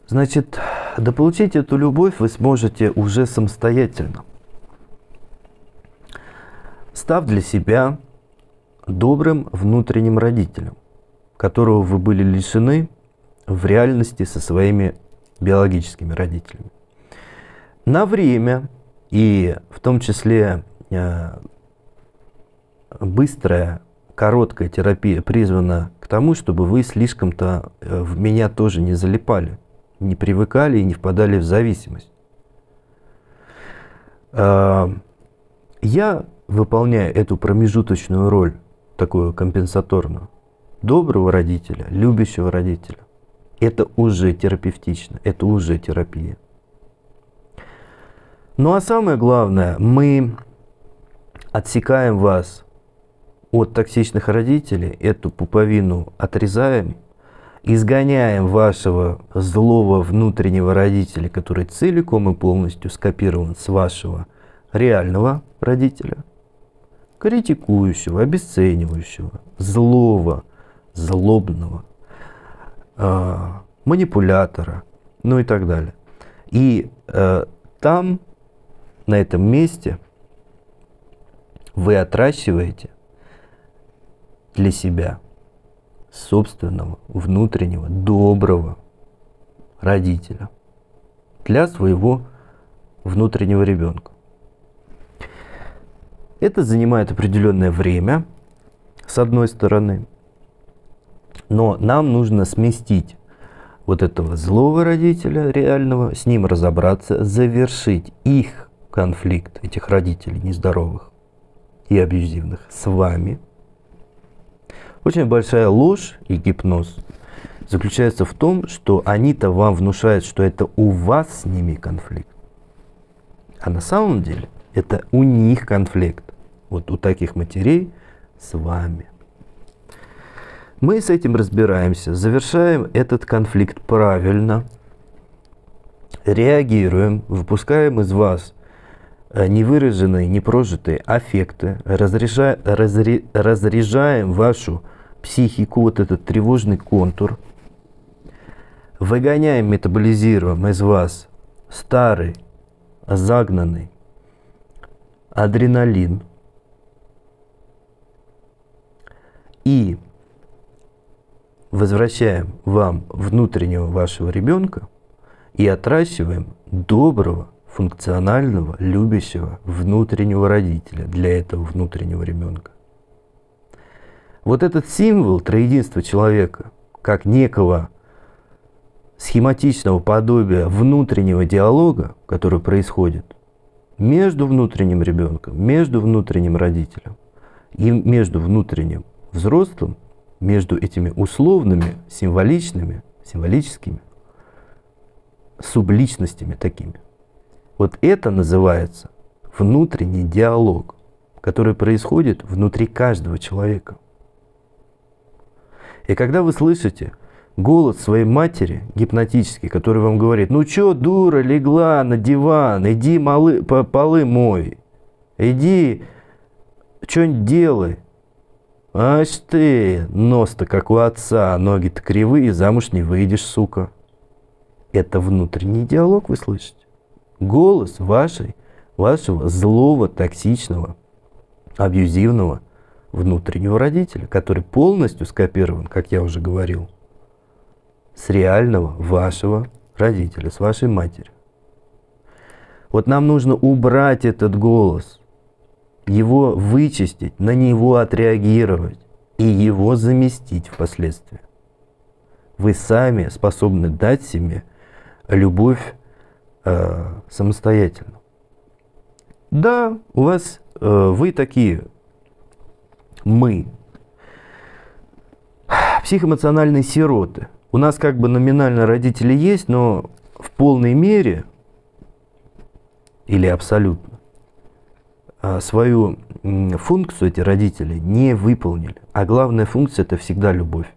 Значит, дополучить эту любовь вы сможете уже самостоятельно, став для себя добрым внутренним родителем, которого вы были лишены в реальности со своими биологическими родителями. На время, и в том числе быстрая, короткая терапия призвана к тому, чтобы вы слишком-то в меня тоже не залипали, не привыкали и не впадали в зависимость. Я выполняю эту промежуточную роль, такую компенсаторную, доброго родителя, любящего родителя. Это уже терапевтично, это уже терапия. Ну а самое главное, мы отсекаем вас от токсичных родителей, эту пуповину отрезаем, изгоняем вашего злого внутреннего родителя, который целиком и полностью скопирован с вашего реального родителя, критикующего, обесценивающего, злого, злобного, манипулятора, ну и так далее. И там, на этом месте, вы отращиваете для себя собственного, внутреннего, доброго родителя для своего внутреннего ребенка. Это занимает определенное время, с одной стороны, но нам нужно сместить вот этого злого родителя реального, с ним разобраться, завершить их конфликт, этих родителей нездоровых и абьюзивных, с вами. Очень большая ложь и гипноз заключается в том, что они-то вам внушают, что это у вас с ними конфликт. А на самом деле это у них конфликт. Вот у таких матерей с вами. Мы с этим разбираемся, завершаем этот конфликт правильно, реагируем, выпускаем из вас невыраженные, непрожитые аффекты, разряжаем вашу психику, вот этот тревожный контур, выгоняем, метаболизируем из вас старый, загнанный адреналин и возвращаем вам внутреннего вашего ребенка и отращиваем доброго, функционального, любящего внутреннего родителя для этого внутреннего ребенка. Вот этот символ троединства человека, как некого схематичного подобия внутреннего диалога, который происходит между внутренним ребенком, между внутренним родителем и между внутренним взрослым, между этими условными, символическими субличностями такими. Вот это называется внутренний диалог, который происходит внутри каждого человека. И когда вы слышите голос своей матери гипнотический, который вам говорит: ну чё, дура, легла на диван, иди полы мой, иди что-нибудь делай. Аж ты, нос-то как у отца, ноги-то кривые, замуж не выйдешь, сука. Это внутренний диалог, вы слышите? Голос вашего злого, токсичного, абьюзивного внутреннего родителя, который полностью скопирован, как я уже говорил, с реального вашего родителя, с вашей матерью. Вот нам нужно убрать этот голос, его вычистить, на него отреагировать и его заместить впоследствии. Вы сами способны дать себе любовь самостоятельно. Да, у вас вы такие, мы, психоэмоциональные сироты. У нас как бы номинально родители есть, но в полной мере или абсолютно свою функцию эти родители не выполнили. А главная функция — это всегда любовь.